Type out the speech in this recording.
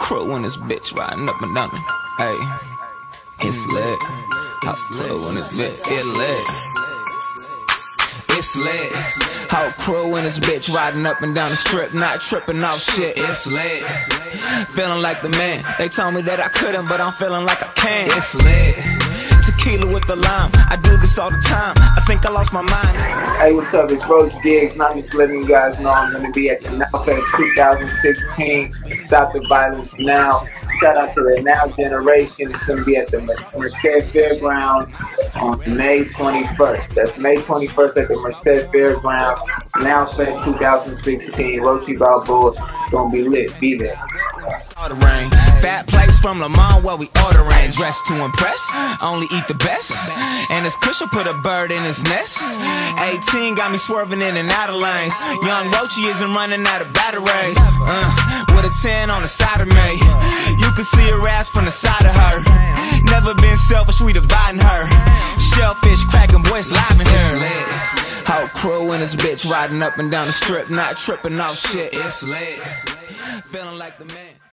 crew in this bitch riding up and down it. Hey, it's lit. How crew in this bitch, it lit. It's lit. How crew in this bitch riding up and down the strip, not tripping off shit. It's lit. Feeling like the man. They told me that I couldn't, but I'm feeling like I can. It's lit. Tequila with the lime. I do this all the time. I think I lost my mind. Hey, what's up? It's Roach Diggs. And I'm just letting you guys know I'm going to be at the NowFest 2016. Stop the Violence Now. Shout out to the Now Generation. It's going to be at the Merced Fairgrounds on May 21st. That's May 21st at the Merced Fairgrounds. NowFest 2016. Roachy Balboa. It's going to be lit. Be there. Rain. Fat plates from Le Mans where we ordering. Dressed to impress, only eat the best. And this cushion put a bird in his nest. 18 got me swerving in and out of lanes. Young Roachy isn't running out of batteries. With a 10 on the side of me. You can see her ass from the side of her. Never been selfish, we dividing her. Shellfish cracking, boys live in here. Whole crew in this bitch riding up and down the strip, not tripping off shit. It's lit. Feeling like the man.